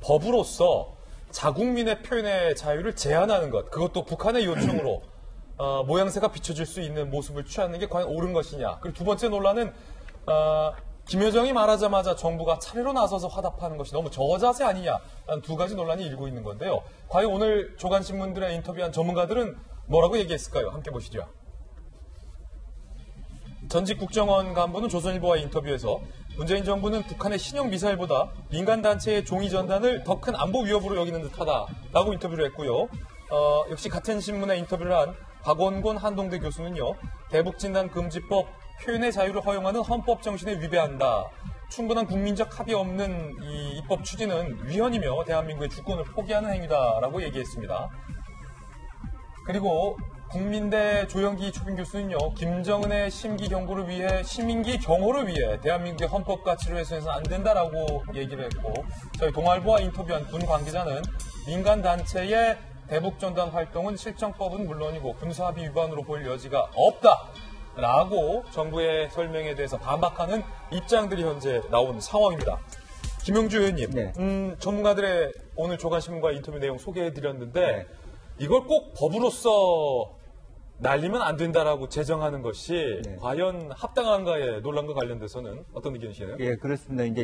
법으로서 자국민의 표현의 자유를 제한하는 것, 그것도 북한의 요청으로 모양새가 비춰질 수 있는 모습을 취하는 게 과연 옳은 것이냐. 그리고 두 번째 논란은 김여정이 말하자마자 정부가 차례로 나서서 화답하는 것이 너무 저자세 아니냐라는 두 가지 논란이 일고 있는 건데요. 과연 오늘 조간신문들의 인터뷰한 전문가들은 뭐라고 얘기했을까요? 함께 보시죠. 전직 국정원 간부는 조선일보와의 인터뷰에서 문재인 정부는 북한의 신형 미사일보다 민간 단체의 종이 전단을 더 큰 안보 위협으로 여기는 듯하다라고 인터뷰를 했고요. 역시 같은 신문에 인터뷰를 한 박원곤 한동대 교수는요. 대북진단금지법 표현의 자유를 허용하는 헌법 정신에 위배한다. 충분한 국민적 합의 없는 이 입법 추진은 위헌이며 대한민국의 주권을 포기하는 행위다라고 얘기했습니다. 그리고 국민대 조영기 초빙 교수는요. 김정은의 심기 경고를 위해 시민기 경호를 위해 대한민국의 헌법 가치를 훼손해서는 안 된다라고 얘기를 했고 저희 동아일보와 인터뷰한 군 관계자는 민간 단체의 대북전단 활동은 실정법은 물론이고 군사합의 위반으로 볼 여지가 없다라고 정부의 설명에 대해서 반박하는 입장들이 현재 나온 상황입니다. 김용주 의원님, 네. 전문가들의 오늘 조간신문과 인터뷰 내용 소개해드렸는데 네. 이걸 꼭 법으로서 날리면 안 된다라고 제정하는 것이 네. 과연 합당한가의 논란과 관련돼서는 어떤 의견이시나요? 예, 그렇습니다. 이제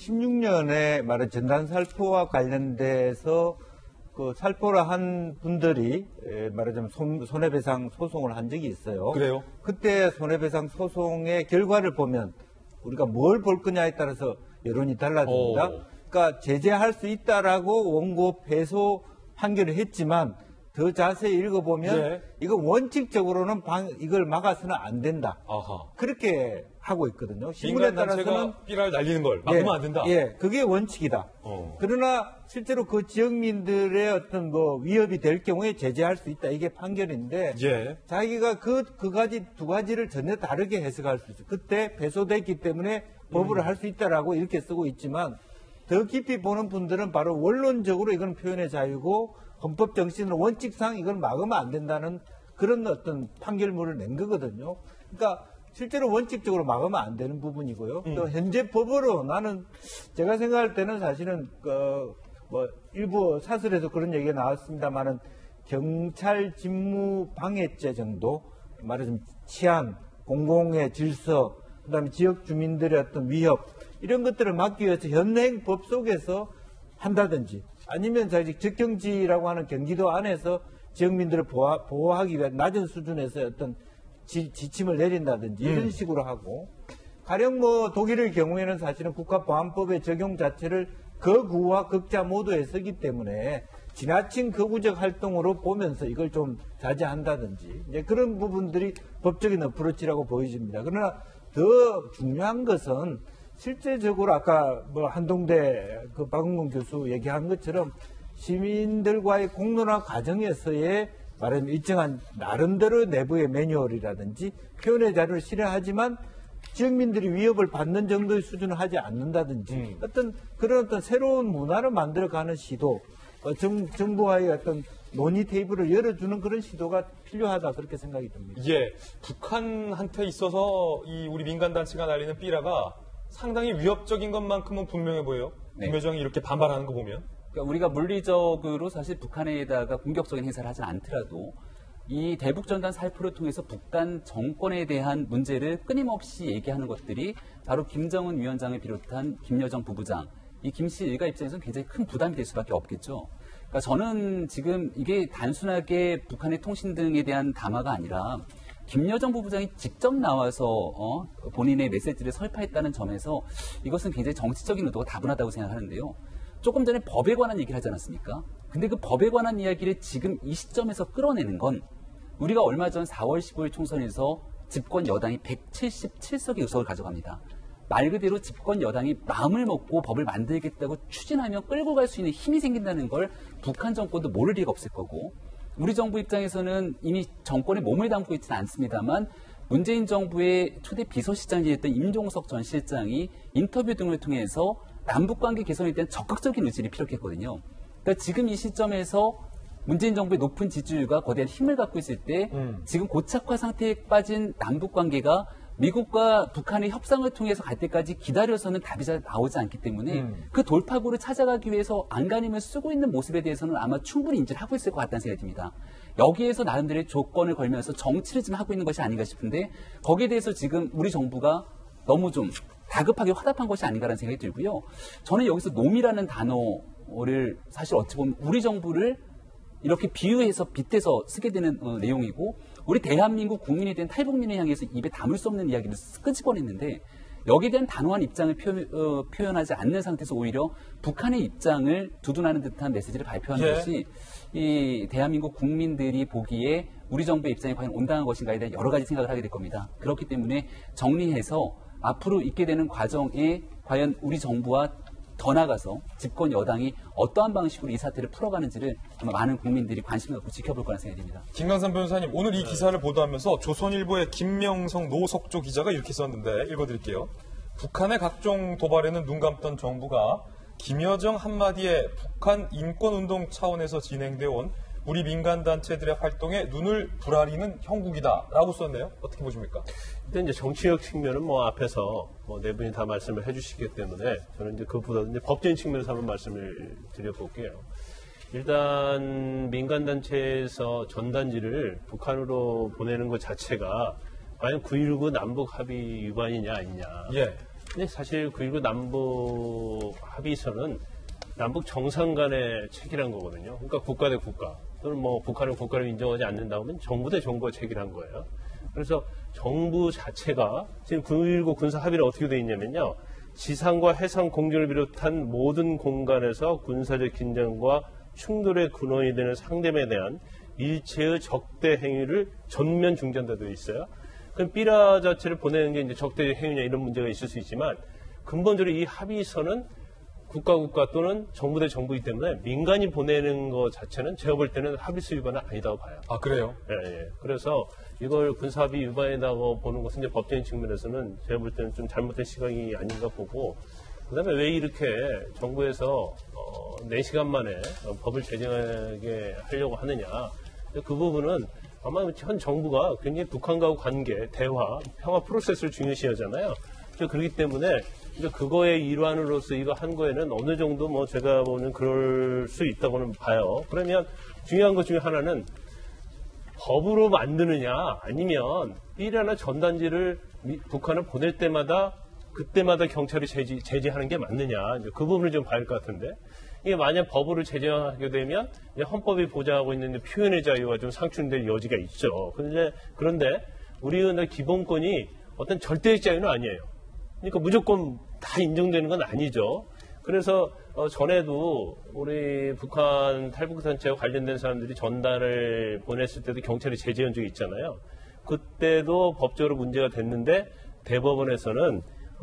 2016년에 말한 전단 살포와 관련돼서 그 살포를 한 분들이 말하자면 손해배상 소송을 한 적이 있어요. 그래요? 그때 손해배상 소송의 결과를 보면 우리가 뭘 볼 거냐에 따라서 여론이 달라집니다. 그러니까 제재할 수 있다라고 원고 패소 판결을 했지만 더 자세히 읽어보면 네. 이거 원칙적으로는 이걸 막아서는 안 된다. 아하. 그렇게 하고 있거든요. 신문에 민간 단체가 따라서는 삐라를 날리는 걸 막으면 안 된다. 예, 그게 원칙이다. 그러나 실제로 그 지역민들의 어떤 뭐 위협이 될 경우에 제재할 수 있다. 이게 판결인데 예. 자기가 두 가지를 전혀 다르게 해석할 수 있어요. 그때 배소됐기 때문에 법으로 할 수 있다라고 이렇게 쓰고 있지만 더 깊이 보는 분들은 바로 원론적으로 이건 표현의 자유고 헌법 정신으로 원칙상 이걸 막으면 안 된다는 그런 어떤 판결문을 낸 거거든요. 그러니까 실제로 원칙적으로 막으면 안 되는 부분이고요. 또 현재 법으로 나는 제가 생각할 때는 사실은 뭐 일부 사설에서 그런 얘기가 나왔습니다만은 경찰 직무 방해죄 정도 말하자면 치안, 공공의 질서, 그다음에 지역 주민들의 어떤 위협 이런 것들을 막기 위해서 현행 법 속에서 한다든지 아니면 적경지라고 하는 경기도 안에서 지역민들을 보호하기 위한 낮은 수준에서 어떤 지침을 내린다든지 이런 식으로 하고 가령 뭐 독일의 경우에는 사실은 국가보안법의 적용 자체를 거구와 극자 모두에 쓰기 때문에 지나친 거구적 활동으로 보면서 이걸 좀 자제한다든지 이제 그런 부분들이 법적인 어프로치라고 보여집니다. 그러나 더 중요한 것은 실제적으로 아까 뭐 한동대 그 박은공 교수 얘기한 것처럼 시민들과의 공론화 과정에서의 말하자면 일정한 나름대로 내부의 매뉴얼이라든지 표현의 자료를 실현하지만 지역민들이 위협을 받는 정도의 수준을 하지 않는다든지 어떤 그런 어떤 새로운 문화를 만들어가는 시도 정부와의 어떤 논의 테이블을 열어주는 그런 시도가 필요하다 그렇게 생각이 듭니다. 예, 북한한테 있어서 이 우리 민간단체가 날리는 삐라가 상당히 위협적인 것만큼은 분명해 보여요. 네. 김여정이 이렇게 반발하는 거 보면. 그러니까 우리가 물리적으로 사실 북한에다가 공격적인 행사를 하진 않더라도 이 대북전단 살포를 통해서 북한 정권에 대한 문제를 끊임없이 얘기하는 것들이 바로 김정은 위원장을 비롯한 김여정 부부장, 이 김 씨 일가 입장에서는 굉장히 큰 부담이 될 수밖에 없겠죠. 그러니까 저는 지금 이게 단순하게 북한의 통신 등에 대한 담화가 아니라 김여정 부부장이 직접 나와서 본인의 메시지를 설파했다는 점에서 이것은 굉장히 정치적인 의도가 다분하다고 생각하는데요. 조금 전에 법에 관한 얘기를 하지 않았습니까? 근데 그 법에 관한 이야기를 지금 이 시점에서 끌어내는 건 우리가 얼마 전 4월 15일 총선에서 집권 여당이 177석의 의석을 가져갑니다. 말 그대로 집권 여당이 마음을 먹고 법을 만들겠다고 추진하며 끌고 갈 수 있는 힘이 생긴다는 걸 북한 정권도 모를 리가 없을 거고 우리 정부 입장에서는 이미 정권에 몸을 담고 있지는 않습니다만 문재인 정부의 초대 비서실장이었던 임종석 전 실장이 인터뷰 등을 통해서 남북관계 개선에 대한 적극적인 의지를 피력했거든요. 그러니까 지금 이 시점에서 문재인 정부의 높은 지지율과 거대한 힘을 갖고 있을 때 지금 고착화 상태에 빠진 남북관계가 미국과 북한의 협상을 통해서 갈 때까지 기다려서는 답이 잘 나오지 않기 때문에 그 돌파구를 찾아가기 위해서 안간힘을 쓰고 있는 모습에 대해서는 아마 충분히 인지를 하고 있을 것 같다는 생각이 듭니다. 여기에서 나름대로의 조건을 걸면서 정치를 좀 하고 있는 것이 아닌가 싶은데 거기에 대해서 지금 우리 정부가 너무 좀 다급하게 화답한 것이 아닌가라는 생각이 들고요. 저는 여기서 놈이라는 단어를 사실 어찌 보면 우리 정부를 이렇게 비유해서 빗대서 쓰게 되는 내용이고 우리 대한민국 국민에 대한 탈북민을 향해서 입에 담을 수 없는 이야기를 끄집어냈는데 여기에 대한 단호한 입장을 표현하지 않는 상태에서 오히려 북한의 입장을 두둔하는 듯한 메시지를 발표하는 것이 이 대한민국 국민들이 보기에 우리 정부의 입장이 과연 온당한 것인가에 대한 여러 가지 생각을 하게 될 겁니다. 그렇기 때문에 정리해서 앞으로 있게 되는 과정에 과연 우리 정부와 더 나아가서 집권 여당이 어떠한 방식으로 이 사태를 풀어가는지를 아마 많은 국민들이 관심을 갖고 지켜볼 거라는 생각이 듭니다. 김강삼 변호사님, 오늘 이 기사를 보도하면서 조선일보의 김명성 노석조 기자가 이렇게 썼는데 읽어드릴게요. 북한의 각종 도발에는 눈 감던 정부가 김여정 한마디에 북한 인권운동 차원에서 진행되어 온 우리 민간단체들의 활동에 눈을 부라리는 형국이다라고 썼네요. 어떻게 보십니까? 일단 이제 정치적 측면은 앞에서 네 분이 다 말씀을 해주시기 때문에 저는 이제 그보다 이제 법적인 측면에서 한번 말씀을 드려볼게요. 일단 민간단체에서 전단지를 북한으로 보내는 것 자체가 과연 9.19 남북 합의 위반이냐 아니냐. 예. 근데 사실 9.19 남북 합의서는 남북 정상 간의 책이란 거거든요. 그러니까 국가 대 국가. 또는 북한은 국가를 인정하지 않는다 하면 정부 대 정부가 책이란 거예요. 그래서 정부 자체가 지금 9.19 군사 합의는 어떻게 되어 있냐면요. 지상과 해상 공중을 비롯한 모든 공간에서 군사적 긴장과 충돌의 근원이 되는 상대방에 대한 일체의 적대 행위를 전면 중단다 되어 있어요. 그럼 삐라 자체를 보내는 게 이제 적대 행위냐 이런 문제가 있을 수 있지만 근본적으로 이 합의서는 국가 또는 정부 대 정부이기 때문에 민간이 보내는 것 자체는 제가 볼 때는 합의서 위반은 아니다고 봐요. 아, 그래요? 예. 그래서 이걸 군사합의 위반이라고 보는 것은 이제 법적인 측면에서는 제가 볼 때는 좀 잘못된 시각이 아닌가 보고 그다음에 왜 이렇게 정부에서 4시간 만에 법을 제정하게 하려고 하느냐. 그 부분은 아마 현 정부가 굉장히 북한과의 관계, 대화, 평화 프로세스를 중요시하잖아요. 그렇기 때문에 그거의 일환으로서 이거 한 거에는 어느 정도 제가 보는 그럴 수 있다고는 봐요. 그러면 중요한 것 중에 하나는 법으로 만드느냐 아니면 삐라나 전단지를 북한을 보낼 때마다 그때마다 경찰이 제재하는 게 맞느냐 그 부분을 좀 봐야 할 것 같은데 이게 만약 법으로 제정하게 되면 헌법이 보장하고 있는 표현의 자유가 좀 상충될 여지가 있죠. 그런데 우리의 기본권이 어떤 절대적 자유는 아니에요. 그러니까 무조건 다 인정되는 건 아니죠. 그래서 전에도 우리 북한 탈북단체와 관련된 사람들이 전단을 보냈을 때도 경찰이 제재한 적이 있잖아요. 그때도 법적으로 문제가 됐는데 대법원에서는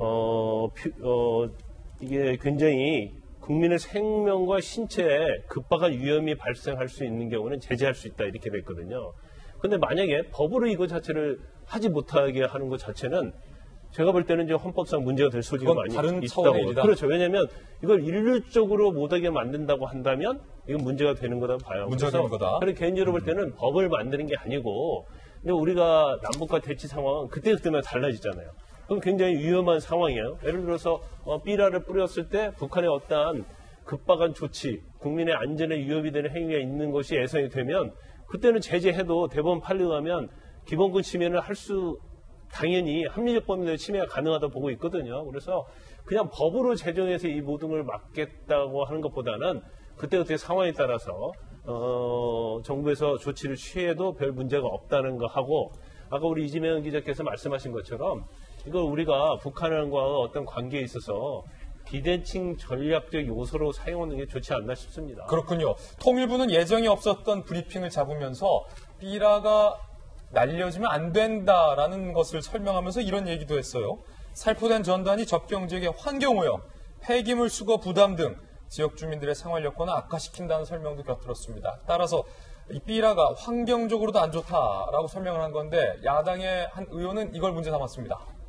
이게 굉장히 국민의 생명과 신체에 급박한 위험이 발생할 수 있는 경우는 제재할 수 있다 이렇게 됐거든요. 근데 만약에 법으로 이거 자체를 하지 못하게 하는 것 자체는 제가 볼 때는 이제 헌법상 문제가 될 소지가 많이 다른 있다고. 차원의 일이다. 그렇죠. 왜냐하면 이걸 일률적으로 못하게 만든다고 한다면 이건 문제가 되는 거다 봐요. 문제가 되는 거다. 그래서 개인적으로 볼 때는 법을 만드는 게 아니고 근데 우리가 남북과 대치 상황은 그때마다 달라지잖아요. 그건 굉장히 위험한 상황이에요. 예를 들어서 삐라를 뿌렸을 때 북한의 어떠한 급박한 조치, 국민의 안전에 위협이 되는 행위가 있는 것이 예상이 되면 그때는 제재해도 대법원 판례하면 기본권 침해를 당연히 합리적 범위 내의 침해가 가능하다고 보고 있거든요. 그래서 그냥 법으로 제정해서 이 모든 걸 막겠다고 하는 것보다는 그때그때 상황에 따라서 정부에서 조치를 취해도 별 문제가 없다는 거 하고 아까 우리 이지명 기자께서 말씀하신 것처럼 이걸 우리가 북한과 어떤 관계에 있어서 비대칭 전략적 요소로 사용하는 게 좋지 않나 싶습니다. 그렇군요. 통일부는 예정이 없었던 브리핑을 잡으면서 삐라가 날려지면 안 된다라는 것을 설명하면서 이런 얘기도 했어요. 살포된 전단이 접경 지역의 환경오염, 폐기물 수거 부담 등 지역 주민들의 생활 여건을 악화시킨다는 설명도 곁들였습니다. 따라서 이 삐라가 환경적으로도 안 좋다라고 설명을 한 건데 야당의 한 의원은 이걸 문제 삼았습니다.